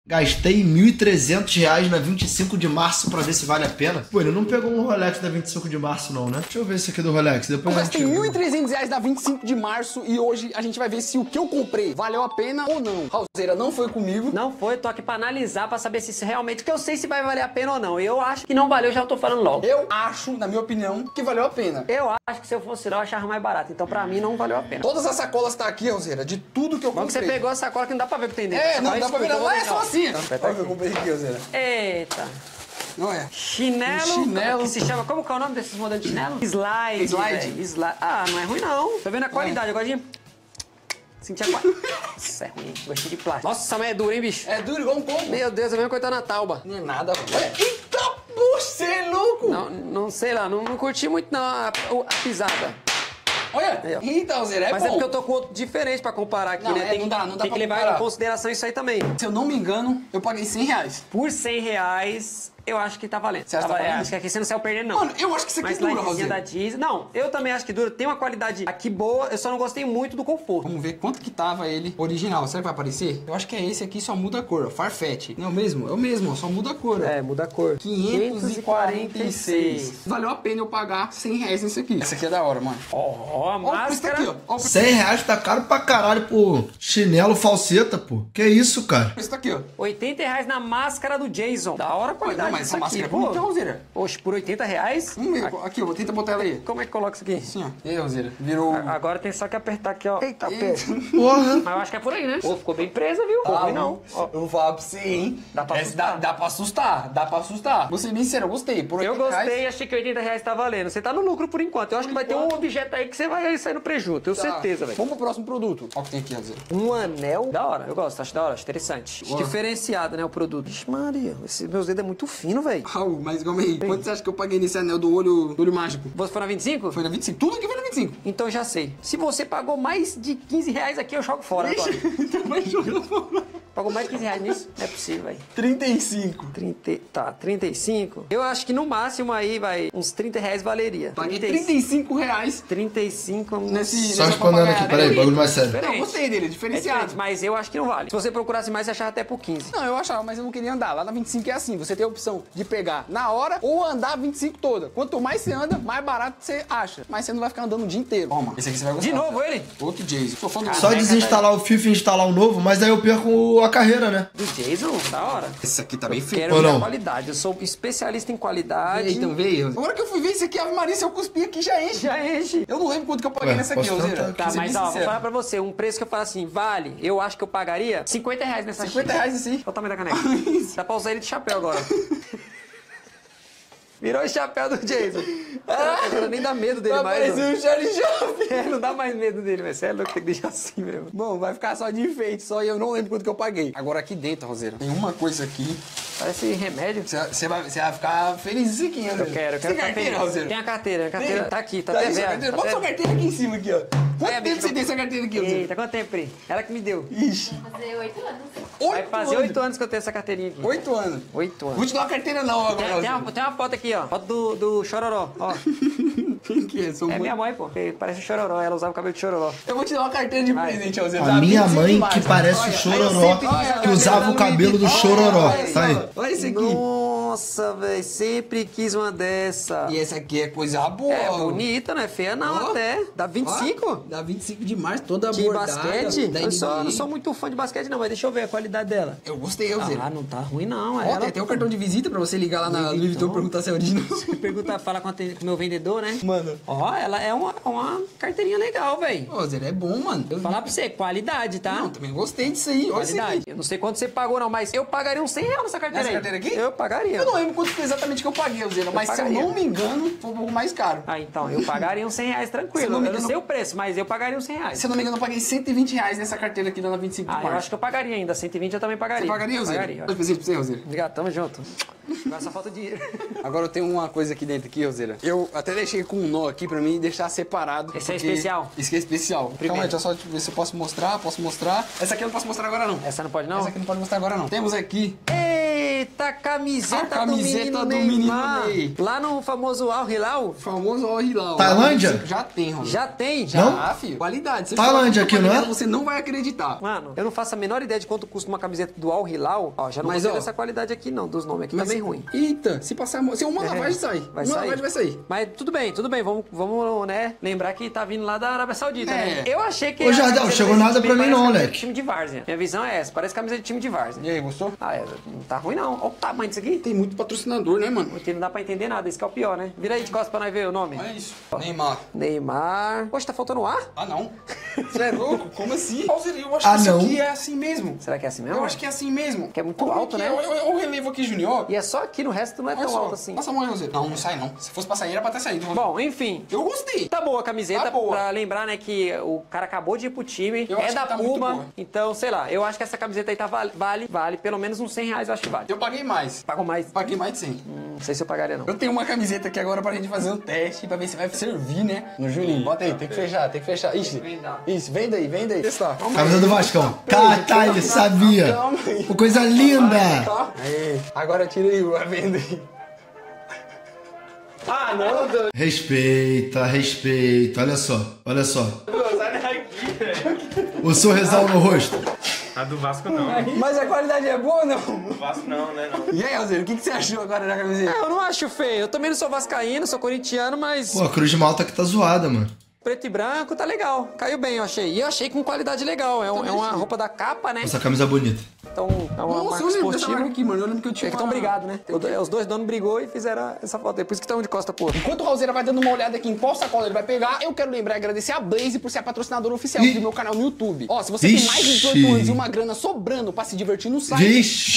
Gastei R$1.300 na 25 de março pra ver se vale a pena. Pô, ele não pegou um Rolex da 25 de março não, né? Deixa eu ver esse aqui do Rolex. Depois eu gastei R$1.300 da 25 de março e hoje a gente vai ver se o que eu comprei valeu a pena ou não. Raulzeira, não foi comigo. Não foi, tô aqui pra analisar, pra saber se isso realmente... Porque eu sei se vai valer a pena ou não. Eu acho que não valeu, já tô falando logo. Eu acho, na minha opinião, que valeu a pena. Eu acho que se eu fosse lá, eu achava mais barato. Então pra mim não valeu a pena. Todas as sacolas tá aqui, Raulzeira, de tudo que eu comprei. Bom que você pegou a sacola que não dá pra ver o que tem dentro. É, não dá pra ver, não. É só assim. Olha o que eu comprei aqui, Raulzeira. Eita. Olha. Chinelo. Que se chama... Como que é o nome desses modelos de chinelo? Slide. Ah, não é ruim não. Tá vendo a qualidade? Agora de... Sentir a qualidade. Nossa, é ruim. Gostei de plástico. Nossa, mas é duro, hein, bicho? É duro igual um pombo. Meu Deus, é mesmo coisa na tauba. Não é nada, olha. Eita, você é louco. Não sei lá, não curti muito não a pisada. Olha, eita, Raulzeira, é mas bom. é porque eu tô com outro diferente pra comparar aqui, né? Não dá tem que levar em consideração isso aí também. Se eu não me engano, eu paguei R$100. Por R$100, eu acho que tá valendo. Você acha que tá valendo? Acho que aqui você não saiu perdendo, não. Mano, eu acho que isso aqui mas dura, lá em Raulzeira. da Disney... Não, eu também acho que dura. Tem uma qualidade aqui boa, eu só não gostei muito do conforto. Vamos ver quanto que tava ele original. Será que vai aparecer? Eu acho que é esse aqui, só muda a cor, ó. Farfetch. Não é o mesmo? É o mesmo, ó. Só muda a cor, ó. É, muda a cor. 546. Valeu a pena eu pagar R$100 nesse aqui. Esse aqui é da hora, mano. Ó, a máscara. Aqui, ó. R$100 tá caro pra caralho por chinelo falseta, pô. Que isso, cara? Esse daqui, ó. R$80 na máscara do Jason. Da hora a qualidade. Não, mas essa aqui, máscara é bonita, Raulzeira. Oxe, por R$80? Aqui, ó. Tenta botar ela aí. Como é que coloca isso aqui? Assim, ó. E aí, Raulzeira? Virou... Agora tem só que apertar aqui, ó. Eita, pé. Porra. Mas eu acho que é por aí, né? Pô, ficou bem presa, viu? Não. Ó, eu vou falar pra você, hein? Dá pra assustar. Dá pra assustar. Dá pra assustar. Vou ser bem sincero, eu gostei. Por Eu R$80, gostei, achei que R$80 tá valendo. Você tá no lucro por enquanto. Eu acho que vai ter um objeto aí que você vai sair no prejuízo. Tenho certeza, velho. Vamos pro próximo produto. Olha o que tem aqui, Raulzeira. Um anel. Da hora. Eu gosto, acho da hora, acho interessante. Diferenciado, né, o produto. Ixi, Maria, esse meus dedos é muito fino, velho. Raul, mas calma aí. Quanto você acha que eu paguei nesse anel do olho mágico? Você foi na 25? Foi na 25. Tudo aqui foi na 25. Então eu já sei. Se você pagou mais de R$15 aqui, eu jogo fora agora. Então vai jogar fora. Pagou mais de R$15 nisso? Não é possível, velho. 35. 35. Eu acho que no máximo aí, vai, uns R$30 valeria. Paguei R$35. 35. Só respondendo aqui, peraí, bagulho mais sério. Não, eu gostei dele, diferenciado. Mas eu acho que não vale. Se você procurasse mais, você achava até por 15. Não, eu achava, mas eu não queria andar. Lá na 25 é assim, você tem a opção de pegar na hora ou andar a 25 toda. Quanto mais você anda, mais barato você acha. Mas você não vai ficar andando o dia inteiro. Toma, esse aqui você vai gostar. De novo ele? Outro Jason. Sou fã do Só desinstalar o FIFA e instalar o novo, mas aí eu perco a carreira, né? Do Jason? Da hora. Esse aqui tá bem feio. Quero Ou ver não? a qualidade. Eu sou especialista em qualidade. Então veio. Agora que eu fui ver esse aqui, Ave Maria, se eu cuspir aqui já enche. Já enche. Eu não lembro quanto que eu paguei nessa aqui, posso Raulzeira. tentar. Tá, mas ó, vou falar pra você, um preço que eu falo assim, vale, eu acho que eu pagaria R$50 nessa R$50 esse aí. Olha o tamanho da caneca. Dá pra usar ele de chapéu agora. Virou o chapéu do Jason. Agora nem dá medo dele mais. Parecia um Charlie Chaplin. Não dá mais medo dele, mas você é louco, tem que deixar assim mesmo. Bom, vai ficar só de enfeite, só e eu não lembro quanto que eu paguei. Agora aqui dentro, Raulzeira, tem uma coisa aqui. Parece remédio. Você vai ficar feliz isso aqui, né? Eu quero Tem ficar carteira, feliz. Raulzeira? Tem a carteira, tá aqui, tá Tá até aí sua velha. carteira. Bota sua carteira aqui em cima, aqui, ó. Quanto tempo bicho, você tem essa carteira aqui, Raulzeira? Eita, quanto tempo, Pri? Ela que me deu. Ixi. Vai fazer 8 anos. Vai fazer 8 anos que eu tenho essa carteirinha aqui. 8 anos. 8 anos. Vou te dar uma carteira não agora, Raulzeira. Tem uma foto aqui, ó. Foto do Chororó, ó. Quem que é? É minha mãe, pô. Parece o Chororó, ela usava o cabelo de Chororó. Eu vou te dar uma carteira de presente, Raulzeira. A minha mãe que parece o Chororó, que usava o cabelo do Chororó. Tá aí. Olha esse aqui. Nossa, velho, sempre quis uma dessa. E essa aqui é coisa boa. É bonita, não é feia não, Ó. até. Dá 25? Ó, dá 25 de março, toda De bordada. basquete? Da Eu NBA. não sou muito fã de basquete não, mas deixa eu ver a qualidade dela. Eu gostei, Raulzeira. Ah, não tá ruim não. Ó, Ela tem até o cartão de visita pra você ligar lá na Louis Vuitton e perguntar se é original. pergunta, fala com o meu vendedor, né? Mano. Ó, ela é uma carteirinha legal, velho. Ô, Raulzeira, é bom, mano. Vou falar pra você, qualidade, tá? Não, também gostei disso aí. Olha isso Qualidade. aqui. Eu não sei quanto você pagou não, mas eu pagaria uns R$100 nessa carteira Nessa aí. carteira aqui? Eu pagaria. Eu não lembro quanto foi exatamente que eu paguei, Raulzeira, mas pagaria. se eu não me engano, foi um pouco mais caro. Ah, então, eu pagaria uns R$100 Se tranquilo. eu não me Eu não engano- sei o preço, mas eu pagaria uns R$100. Se eu não me engano, eu paguei R$120 nessa carteira aqui da 25 de Ah, eu março. acho que eu pagaria ainda. 120 eu também pagaria. Você pagaria, Raulzeira? Pagaria. Dois presentes pra você, Raulzeira. Obrigado, tamo junto. Agora só falta dinheiro. Agora eu tenho uma coisa aqui dentro, aqui, Raulzeira. Eu até deixei com um nó aqui pra mim deixar separado. Esse é porque especial? Esse aqui é especial. Calma aí, deixa eu só ver se eu posso mostrar. Posso mostrar. Essa aqui eu não posso mostrar agora, não. Essa não pode, não? Essa aqui não pode mostrar agora, não. Temos aqui... Eita, camiseta, A camiseta do menino Neymar. Ney. Lá no famoso Al Hilal. Famoso Al Hilal. Tailândia? Já tem, Roger. Já tem? Já, filho. Qualidade. Você Tailândia fala aqui, não é? Você não vai acreditar. Mano, eu não faço a menor ideia de quanto custa uma camiseta do Al Hilal. Ó, já não Mas, gostei ó, dessa qualidade aqui não, dos nomes aqui tá bem ruim. Eita, se passar... Se uma lavagem sai. Vai Uma sair. lavagem vai sair. Mas tudo bem. Vamos, né, lembrar que tá vindo lá da Arábia Saudita, né? Eu achei que... Ô, a Jardel, camiseta chegou desse nada time pra mim parece não, camiseta moleque. de time de várzea. Minha visão é essa, parece camisa de time de várzea. E aí, gostou? Ah, não tá ruim não. Olha o tamanho disso aqui. Tem muito patrocinador, né, mano? Porque não dá pra entender nada, isso que é o pior, né? Vira aí de costas pra nós ver o nome. Olha isso. Neymar. Neymar. Poxa, tá faltando ar? Ah, não. Você é louco? Como assim? Eu acho Ah, que isso não. aqui é assim mesmo. Será que é assim mesmo? Eu acho que é assim mesmo. Que é muito Como alto, que né? é? Olha o relevo aqui, Junior. E é só aqui, no resto não é Olha tão só. alto assim. Passa a mão aí, Rosé. Não, não sai não. Se fosse pra sair, era pra ter saído. Bom, enfim. Eu gostei. Tá boa a camiseta, Tá boa. pra lembrar, né, que o cara acabou de ir pro time, Eu é acho da que tá muito Puma, boa. então, sei lá, eu acho que essa camiseta aí tá vale pelo menos uns 100 reais, eu acho que vale. Eu paguei mais. Pagou mais? Paguei mais de 100. Não sei se eu pagaria, não. Eu tenho uma camiseta aqui agora pra gente fazer um teste, pra ver se vai servir, né? No Juninho. Bota aí, tem que fechar, tem que fechar. Ixi, isso, vem daí, vem daí. Testar. Camisa do Vascão. Tá, ele sabia. Calma aí. Pô, coisa linda. Aí, agora tira aí, vai vendo aí. Ah, não, Deus. Respeita. Olha só. Sai daqui, velho. O sorrisal no rosto. A do Vasco não. Mas a qualidade é boa ou não? Do Vasco não, né? Não. E aí, Alzeiro, o que você achou agora da camiseta? Eu não acho feio, eu também não sou vascaíno, sou corintiano, mas Pô, a Cruz de Malta aqui tá zoada, mano. preto e branco tá legal, caiu bem, eu achei. E eu achei com qualidade legal, é uma roupa da capa, né? Essa camisa bonita. Então, é uma Nossa, marca eu lembro dessa esportiva. marca aqui, mano. Eu lembro que eu tinha É que estão brigados, né? Os dois donos brigou e fizeram essa foto aí. Por isso que estão de costa pro outro. Enquanto o Raulzeira vai dando uma olhada aqui em qual sacola ele vai pegar, eu quero lembrar e agradecer a Blaze por ser a patrocinadora oficial do meu canal no YouTube. Ó, se você tem mais de 18 Vixe. anos e uma grana sobrando pra se divertir no site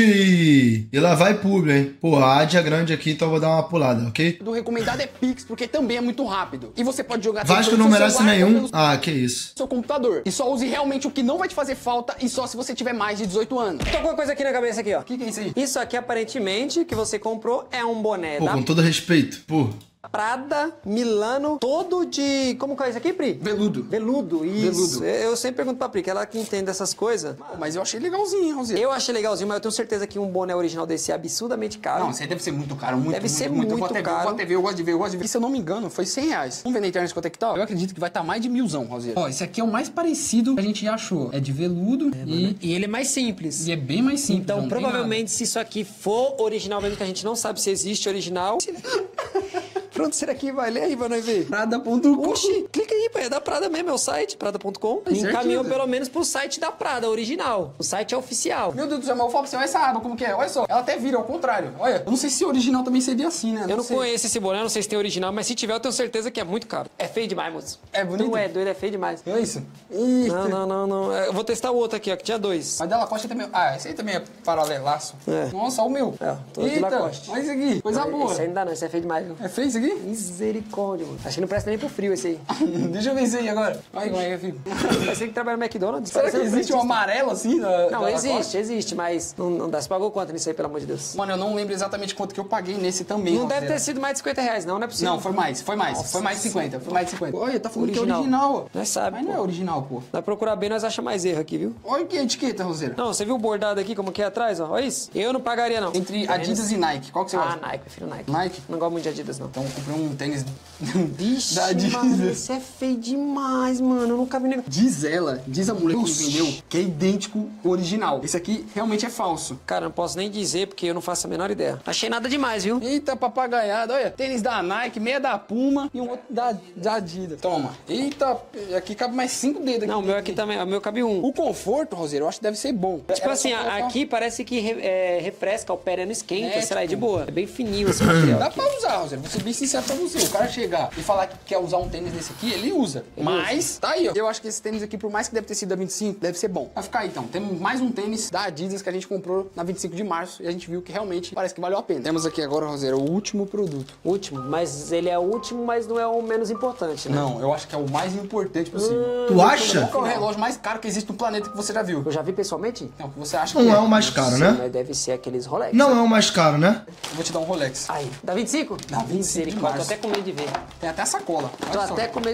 Vixe! E lá vai publi, hein? Pô, a Ad é grande aqui, então eu vou dar uma pulada, ok? do recomendado é Pix, porque também é muito rápido. E você pode jogar Vasco tanto não no seu merece celular ou nenhum. pelo Ah, que isso. seu computador. E só use realmente o que não vai te fazer falta e só se você tiver mais de 18 anos. Tô com uma coisa aqui na cabeça aqui, ó. O que é isso aí? Isso aqui, aparentemente, que você comprou é um boné Pô, da com todo respeito. Pô, Prada, Milano, todo de... Como que é isso aqui, Pri? Veludo. Veludo, isso. Veludo. Eu sempre pergunto pra Pri, que ela que entende dessas coisas. Pô, mas eu achei legalzinho, Raulzeira. Eu achei legalzinho, mas eu tenho certeza que um boné original desse é absurdamente caro. Não, isso aí deve ser muito caro, muito, Deve ser Eu vou muito até ver, caro. eu vou até ver, eu gosto de ver. E se eu não me engano, foi 100 reais. Vamos ver na internet quanto é que tá? Eu acredito que vai estar mais de 1000zão, Raulzeira. Ó, esse aqui é o mais parecido que a gente já achou. É de veludo E ele é mais simples. e é bem mais simples. Então, não tem provavelmente, se isso aqui for original, mesmo que a gente não sabe se existe original... Pronto, será que vai ler aí pra nós ver? Prada.com. Oxi, clica aí, pô, é da Prada mesmo, é o site, prada.com. Tem certeza? Encaminhou pelo menos pro site da Prada, original. O site é oficial. Meu Deus do céu, mas eu falo pra você, olha essa aba como que é, olha só. Ela até vira ao contrário, olha. Eu não sei se o original também seria assim, né? Eu não sei. conheço esse boné, não sei se tem original, mas se tiver, eu tenho certeza que é muito caro. É feio demais, moço. É bonito? Tu é doido, é feio demais. Olha isso. Eita. Não. Eu vou testar o outro aqui, ó, que tinha dois. Mas da Lacoste também... Ah, esse aí também é paralelaço. É. Nossa, olha o meu. É, todo de Eita, Lacoste. olha isso aqui, coisa boa. Esse aí não dá não, esse é feio demais, viu? É feio isso aqui? Misericórdia, mano. Acho que não presta nem pro frio esse aí. Deixa eu ver isso aí agora. Olha como é que é, filho. Parece que trabalha no McDonald's. Será que Parece existe um amarelo assim? Não, existe, mas não dá. Você pagou quanto nisso aí, pelo amor de Deus? Mano, eu não lembro exatamente quanto que eu paguei nesse também. Não deve Raulzeira. ter sido mais de 50 reais, não é possível. Não, foi mais. Foi mais de 50. Foi mais de 50. Olha, tá falando que é original, ó. Nós sabe, Mas não é pô. original, pô. Vai procurar bem, nós achamos mais erro aqui, viu? Olha que etiqueta, Roseira. Não, você viu o bordado aqui, como que é atrás, ó? Olha isso. Eu não pagaria, não. Entre Adidas e Nike, qual que você Ah, gosta? Nike, prefiro Nike. Nike? Não gosto muito de Adidas, não. Então eu comprei um tênis Vixe, da Adidas. mano, isso é feio demais, mano. Eu nunca vi nem... Diz a mulher que me vendeu, que é idêntico ao original. Esse aqui realmente é falso. Cara, não posso nem dizer, porque eu não faço a menor ideia. Achei nada demais, viu? Eita, papagaiada, olha. Tênis da Nike, meia da Puma e um outro da Adidas. Toma. Eita, aqui cabe mais 5 dedos. Não, o meu aqui também, o meu cabe um. O conforto, Roseiro, eu acho que deve ser bom. Tipo Era assim, só colocar- aqui parece que refresca, o pé não esquenta, É, sei lá, é de tipo- boa. É bem fininho esse material. Dá aqui. pra usar, Rosério. Vou ser bem sincero pra você. O cara chegar e falar que quer usar um tênis desse aqui, ele usa. Mas, tá aí, ó. Eu acho que esse tênis aqui, por mais que deve ter sido da 25, deve ser bom. Vai ficar aí, então. Temos mais um tênis da Adidas que a gente comprou na 25 de março e a gente viu que realmente parece que valeu a pena. Temos aqui agora, Rosério, o último produto. Último, mas ele é o último, mas não é o menos importante, né? Não, eu acho que é o mais importante possível. tu acha? Qual que é o relógio mais caro que existe no planeta que você já viu? Eu já vi pessoalmente? Não, que você acha que Não é o mais caro, Sim, né? mas deve ser aqueles Rolex. Não é o mais caro, né? Eu vou te dar um Rolex. Aí, dá 25? Dá 25 de Misericórdia, tô março. até com medo de ver. Tem até a sacola. Tô Olha só. até com medo de ver.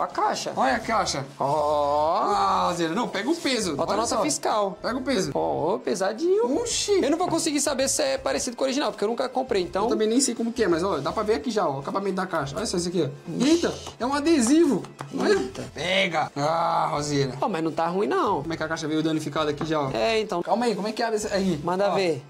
Ó a caixa. Olha a caixa. Ó. Roseira, não, pega o peso. Falta a Olha nota só. fiscal. Pega o peso. Ó, pesadinho. Oxi. Eu não vou conseguir saber se é parecido com o original, porque eu nunca comprei, então... Eu também nem sei como que é, mas ó, dá pra ver aqui já, ó, o acabamento da caixa. Olha só isso aqui, ó. Eita, é um adesivo. Olha. Eita. Pega. Ah, Roseira. Ó, mas não tá ruim, não. Como é que a caixa veio danificada aqui já, ó? É, então... Calma aí, como é que abre esse aí? Manda Ó. ver.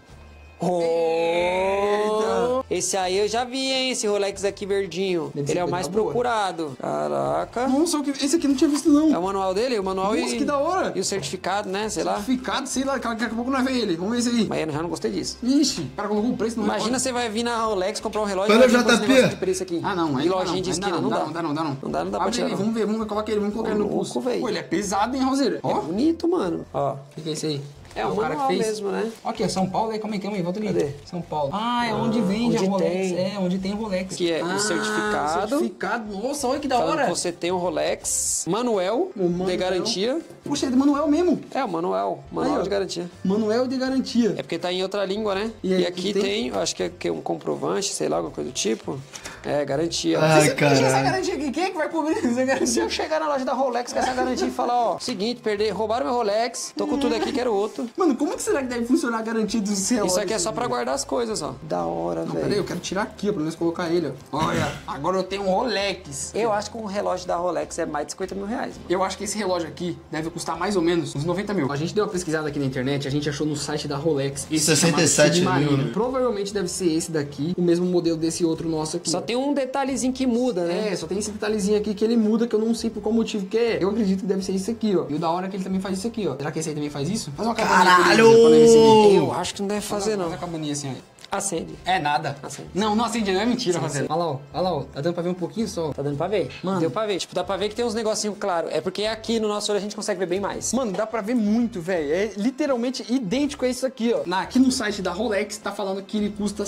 Oh, esse aí eu já vi, hein? Esse Rolex aqui verdinho. Deve ser Ele é o coisa mais boa. procurado. Caraca. Nossa, esse aqui eu não tinha visto, não. É o manual dele? O manual Nossa, e... que da hora. E o certificado, né? Sei lá. Certificado, sei lá, daqui a pouco nós vemos ele. Vamos ver esse aí. Mas eu já não gostei disso. Ixi, o cara colocou o preço no Imagina você vai vir na Rolex comprar um relógio Olha, e vai vir com esse JP. negócio de preço aqui. Ah, não, E aí lojinha de esquina, não dá. Não dá. Não dá pra Abre tirar, ele, não. vamos ver, coloca ele, vamos colocar ele no louco, pulso. velho. Pô, ele é pesado, hein, Roseira? É Ó, bonito, mano. Ó. o que é isso aí? É o o cara manual que fez. mesmo, né? Ó, aqui, é São Paulo, aí, calma aí, volta ali. Cadê? São Paulo. Ah, é onde vende onde a Rolex. tem. É, onde tem Rolex. Que é o certificado. Certificado. Nossa, olha que da Falando hora. que você tem um Rolex manuel Manuel. de garantia. Puxa, é do Manuel mesmo. É, o manual. Manual Aí, ó. de garantia. Manuel de garantia. É porque tá em outra língua, né? E aí, aqui que tem? tem, eu acho que é um comprovante, sei lá, alguma coisa do tipo. É, garantia. Ai, Você deixa essa caralho. garantia aqui? Quem é que vai cobrir essa Se garantia? eu chegar na loja da Rolex com essa garantia e falar, ó, seguinte, roubaram meu Rolex, tô com tudo aqui, quero outro. Mano, como que será que deve funcionar a garantia dos relógios? Isso aqui é só pra guardar as coisas, ó. Da hora, Peraí, velho. eu quero tirar aqui, ó, pelo menos colocar ele, ó. Olha, agora eu tenho um Rolex. Eu acho que um relógio da Rolex é mais de 50 mil reais, mano. Eu acho que esse relógio aqui deve custar mais ou menos uns 90 mil. A gente deu uma pesquisada aqui na internet, a gente achou no site da Rolex. Esse 67 chamado mil, Submarino. né? Provavelmente deve ser esse daqui, o mesmo modelo desse outro nosso aqui. Só tem um detalhezinho que muda, né? É, só tem esse detalhezinho aqui que ele muda, que eu não sei por qual motivo que é. Eu acredito que deve ser isso aqui, ó. E o da hora é que ele também faz isso aqui, ó. Será que esse aí também faz isso? Faz uma cabaninha Caralho! pra ele receber. Eu acho que não deve fazer, não. Faz uma cabaninha assim, ó. Acende. É nada. Acende. Não, não acende, não é mentira, Sim, Rosé. sim. Olha lá, ó. Tá dando pra ver um pouquinho só. Tá dando pra ver? Mano. Deu pra ver. Tipo, dá pra ver que tem uns negocinhos claros. É porque aqui no nosso olho a gente consegue ver bem mais. Mano, dá pra ver muito, velho. É literalmente idêntico a isso aqui, ó. Aqui no site da Rolex tá falando que ele custa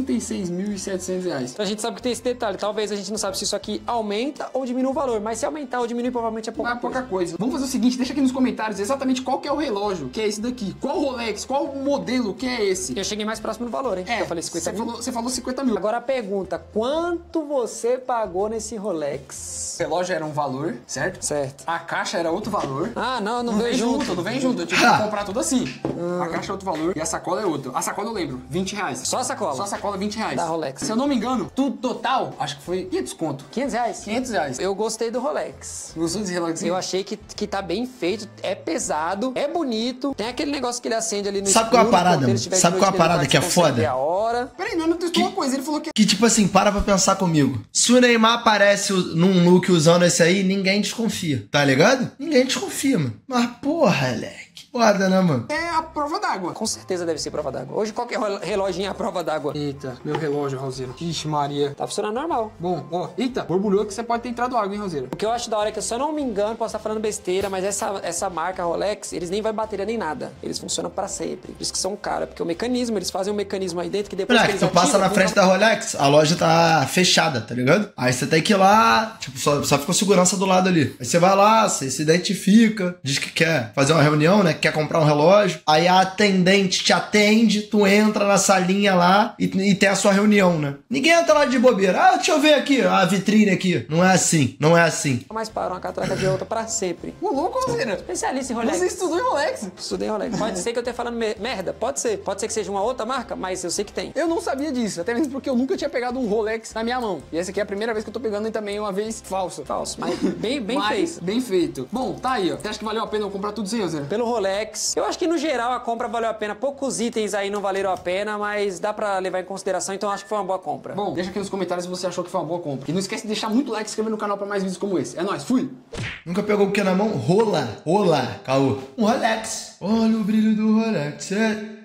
R$66.700. Então a gente sabe que tem esse detalhe. Talvez a gente não sabe se isso aqui aumenta ou diminui o valor. Mas se aumentar ou diminuir, provavelmente é pouca Não é pouca coisa. coisa. Vamos fazer o seguinte, deixa aqui nos comentários exatamente qual que é o relógio, que é esse daqui. Qual Rolex, qual modelo que é esse? Eu cheguei mais próximo do valor, hein? Eu falei 50 mil. Você falou 50 mil. Agora a pergunta, quanto você pagou nesse Rolex? O relógio era um valor, certo? Certo. A caixa era outro valor. Ah, não Não veio vem junto. junto, não vem junto. Eu tive que comprar tudo assim. A caixa é outro valor e a sacola é outro. A sacola eu lembro, R$20. Só a sacola? Só a sacola, R$20. Da Rolex. Se eu não me engano, tudo total, acho que foi 500 conto. 500 reais? R$500. Eu gostei do Rolex. Gostou desse relógio? Eu achei que tá bem feito, é pesado, é bonito. Tem aquele negócio que ele acende ali no Sabe qual é a escuro, parada, quando ele mano? estiver de Sabe noite qual é a dentro do parada quarto, que é você consegue foda? ver a hora. Peraí, não testou uma coisa. Ele falou que... Que tipo assim, para pra pensar comigo. Se o Neymar aparece num look usando esse aí, ninguém desconfia. Tá ligado? Ninguém desconfia, mano. Mas porra, Alec. Foda, né, mano? É a prova d'água. Com certeza deve ser prova d'água. Hoje qualquer reloginho é a prova d'água. Eita, meu relógio, Roseiro. Ixi, Maria. Tá funcionando normal. Bom, ó. Eita, borbulhou que você pode ter entrado água, hein, Roseiro? O que eu acho da hora é que, se eu não me engano, posso estar falando besteira, mas essa marca Rolex, eles nem vai bateria nem nada. Eles funcionam pra sempre. Por isso que são caros, porque o mecanismo, eles fazem um mecanismo aí dentro que depois que Moleque, eles tu passa ativam, na frente da Rolex, a loja tá fechada, tá ligado? Aí você tem que ir lá, tipo, só fica segurança do lado ali. Aí você vai lá, você se identifica, diz que quer fazer uma reunião, né? Que quer comprar um relógio. Aí a atendente te atende, tu entra na salinha lá e tem a sua reunião, né? Ninguém entra lá de bobeira. Ah, deixa eu ver aqui, a vitrine aqui. Não é assim, não é assim. mas para uma catraca de outra pra sempre. Ô, louco, Roseiro. Especialista em Rolex. Você estudou em Rolex? Estudei Rolex. Pode ser que eu esteja falando merda, pode ser. Pode ser que seja uma outra marca, mas eu sei que tem. Eu não sabia disso, até mesmo porque eu nunca tinha pegado um Rolex na minha mão. E essa aqui é a primeira vez que eu tô pegando e também uma vez falsa. Falso, mas bem Mas feito. bem feito. Bom, tá aí, ó. Você acha que valeu a pena eu comprar tudo isso aí, Roseiro? Pelo Rolex. Eu acho que no geral a compra valeu a pena. Poucos itens aí não valeram a pena, mas dá pra levar em consideração, então acho que foi uma boa compra. Bom, deixa aqui nos comentários se você achou que foi uma boa compra. E não esquece de deixar muito like e se inscrever no canal pra mais vídeos como esse. É nóis, fui! Nunca pegou o que na mão? Rola, caô. Um Rolex. Olha o brilho do Rolex.